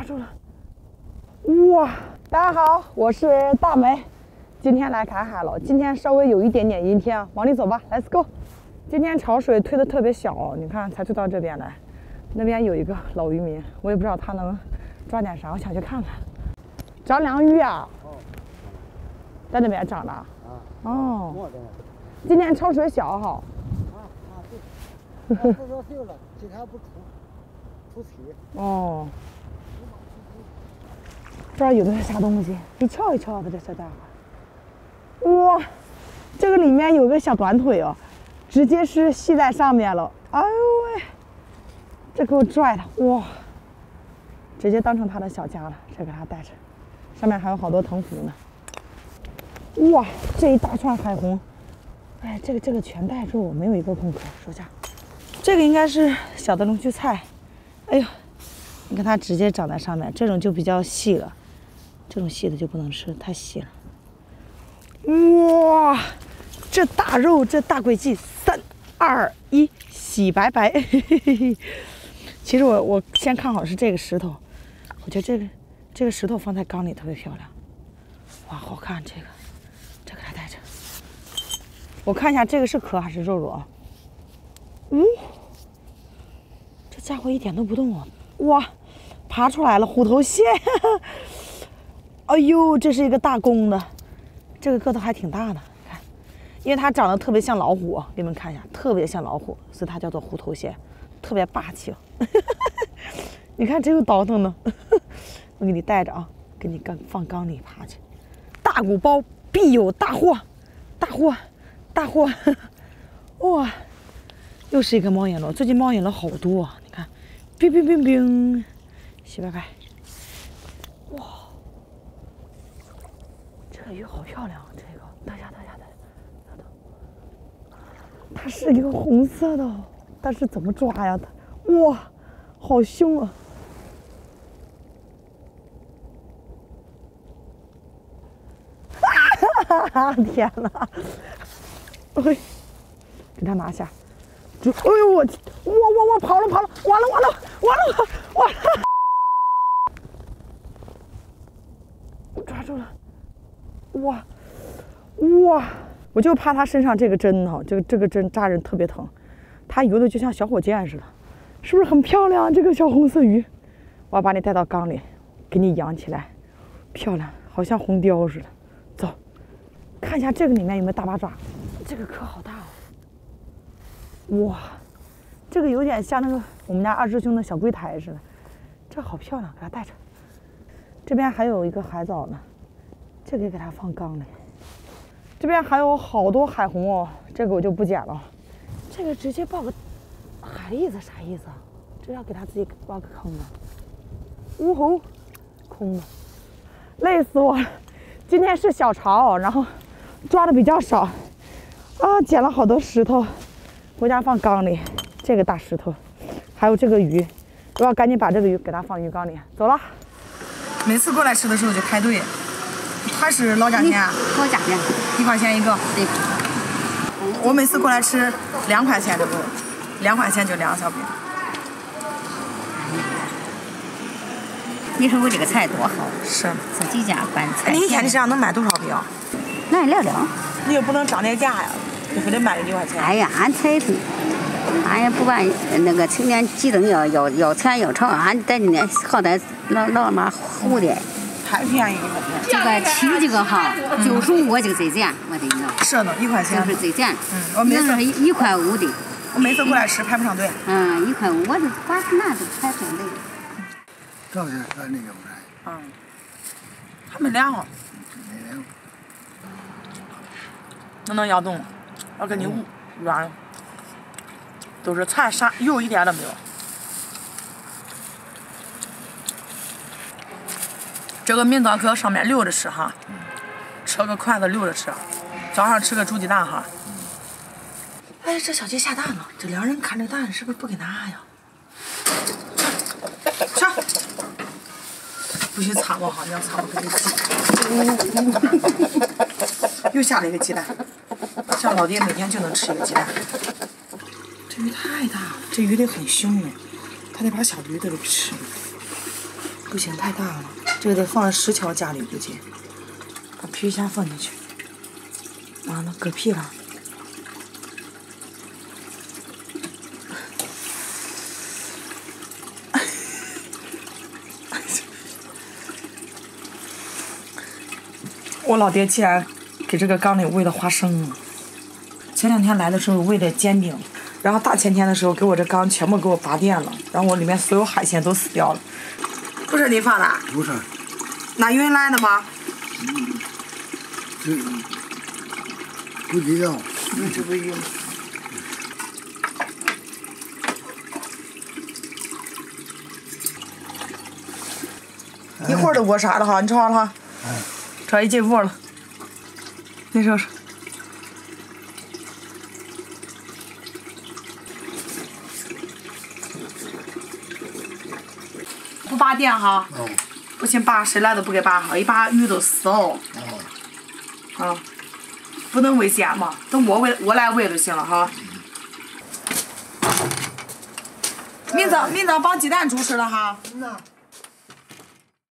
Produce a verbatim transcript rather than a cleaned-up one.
抓住了！哇，大家好，我是大梅，今天来看海了。今天稍微有一点点阴天，往里走吧 ，Let's go。今天潮水推的特别小，你看才推到这边来。那边有一个老渔民，我也不知道他能抓点啥，我想去看看。长两鱼啊？在那边长的。啊。哦。今天潮水小哈。 啊啊对。不说秀了，今天不出出题。哦。 这儿有的是啥东西？一瞧一瞧的，这小家伙。哇，这个里面有个小短腿哦，直接是系在上面了。哎呦喂，这给我拽的，哇！直接当成他的小家了，这给他带着。上面还有好多藤壶呢。哇，这一大串海虹，哎，这个这个全带住，没有一个空壳。收下。这个应该是小的龙须菜。哎呦，你看它直接长在上面，这种就比较细了。这种细的就不能吃，太细了。哇，这大肉，这大轨迹，三二一，洗白白。其实我我先看好是这个石头，我觉得这个这个石头放在缸里特别漂亮。哇，好看这个，这给它带着。我看一下这个是壳还是肉肉啊？嗯，这家伙一点都不动啊！哇，爬出来了，虎头蟹。哎呦，这是一个大公的，这个个头还挺大的，看，因为它长得特别像老虎，给你们看一下，特别像老虎，所以它叫做虎头蟹，特别霸气。你看这有倒腾呢，我给你带着啊，给你缸放缸里爬去。大鼓包必有大货，大货，大货！哇，又是一个猫眼螺，最近猫眼螺好多啊，你看，冰冰冰冰，洗白白。哇！这个鱼好漂亮，这个等下等下等下等，它是一个红色的，但是怎么抓呀？它哇，好凶啊！哈哈，天哪！哎，给它拿下！就哎呦我，我我我跑了跑了，完了完了完了完了！抓住了！哇哇！我就怕它身上这个针哈，这个这个针扎人特别疼，它游的就像小火箭似的，是不是很漂亮？这个小红色鱼，我要把你带到缸里，给你养起来，漂亮，好像红雕似的。走，看一下这个里面有没有大八爪，这个壳好大哦！哇，这个有点像那个我们家二师兄的小龟台似的，这好漂亮，给它带着。这边还有一个海藻呢。这个给它放缸里，这边还有好多海虹哦，这个我就不捡了。这个直接抱个海蛎子啥意思啊？这要给它自己挖个坑啊！呜吼，空的，累死我了。今天是小潮，然后抓的比较少啊，捡了好多石头，回家放缸里。这个大石头，还有这个鱼，我要赶紧把这个鱼给它放鱼缸里。走了。每次过来吃的时候就排队。它是老价钱， 老价钱， 一块钱一个。 对。 我每次过来吃两块钱就够，两块钱就两个小饼。 你说我这个菜多好。 是。 自己家拌菜。 你一天这样能卖多少饼？ 那两两。 你又不能涨点价呀，就非得卖个几块钱。 哎呀，俺才是，俺也不管那个青年急等要要要钱要钞，俺在这呢好歹老老妈糊的。 太便宜了。 这个亲这个哈，就属我这个最贱，我跟你说。 是的，一块钱。 就是最贱。 嗯，我每次一块五的。 我每次过来吃排不上队。 嗯，一块五，我就把那都排上队。 这是咱那个不是？ 嗯。还没凉啊。 没凉。 那能咬动吗？要给你捂软了。都是菜啥油一点都没有。这个明早可上面溜着吃哈，吃个筷子溜着吃，早上吃个煮鸡蛋哈。哎，这小鸡下蛋了，这两人看这蛋是不是不给拿呀？去，不许擦我哈，你要擦我给你挤。又下了一个鸡蛋，像老爹每天就能吃一个鸡蛋。这鱼太大了，这鱼得很凶哎，它得把小鱼都给吃了。 不行，太大了，这个得放在石桥家里估计。把皮先放进去。啊，那嗝屁了。我老爹竟然给这个缸里喂了花生。前两天来的时候喂的煎饼，然后大前天的时候给我这缸全部给我拔电了，然后我里面所有海鲜都死掉了。不是你放的？ 不是。 拿运来的吗？ 嗯，这不知道。 嗯，这不运。一会儿都过啥了哈？你瞅了哈？ 哎。 这一进屋了。你瞅瞅。不拔电哈？ 哦。 不行，拔谁来都不给拔哈，一拔鱼都死哦。 哦。 啊，不能喂鲜嘛，等我喂，我来喂就行了哈。明早明早绑鸡蛋猪吃了哈。 嗯呐。